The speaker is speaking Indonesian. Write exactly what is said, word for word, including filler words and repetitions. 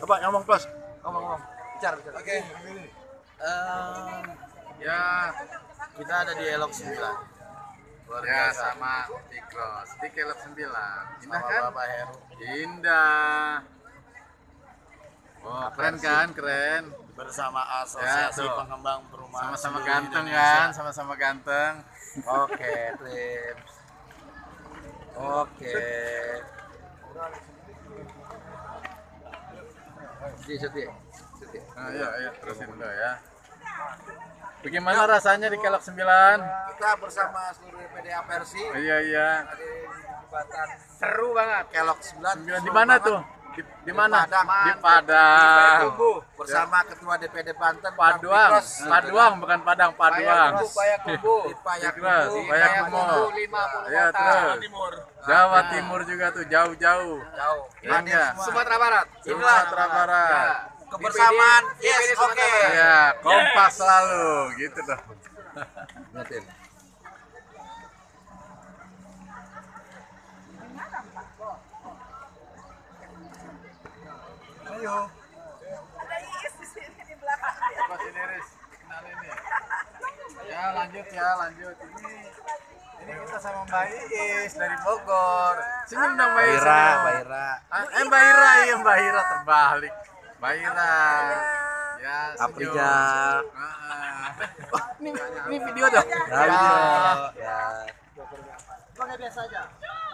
Coba ngomong plus, ngomong-ngomong. Bicara, bicara. Oke. Um, ya kita ada di Elok sembilan. Luar Ya biasa. sama Tikros di Kelab sembilan. Indah Sama kan? Bapak Heru. Indah. Oh, keren kan? Keren. Bersama Ya, Asosiasi tuh. Pengembang Perumahan Sama-sama Seluruh ganteng Indonesia. kan? Sama-sama ganteng. Oke, Trims. Oke. Seti, seti. Seti. Nah, iya, iya, terusin dulu ya. Bagaimana rasanya di Kelab sembilan? Kita bersama seluruh P D A Persi Iya, iya. ada di jembatan Seru banget. Kelok sembilan. Sembilan di Seru mana banget. tuh? Di, di mana? Padang. Di Padang. Tumbuh bersama Ketua D P D Banten Paduang, Bang Fikros. Paduang bukan Padang, Paduang. Payakumbu, Di Payakumbu, Tikros, Payakumbu. lima puluh Iya, kota. terus. Timur. Jawa Timur juga tuh, jauh-jauh. Jauh. Iya, iya. Sumatera Barat. Sumatera Barat. Kebersamaan, yes, oke. Iya, kompak selalu, gitu dong. Ingatin. Ayo. Ada Iis di sini di belakang. Coba sini Riz, kenalin nih. Ya lanjut ya, lanjut. Ini ini kita sama Mbak Iis dari Bogor. Senyum dong Mbak Iis. Baira, senyum. Baira. Ah, eh Mbak Ira, iya Mbak Ira terbalik. Mbak Ira. Ya, senyum. Aprijal. Ah, ah. Wah, ini ini video dong. Ya, video. Ya. Pakai biasa aja.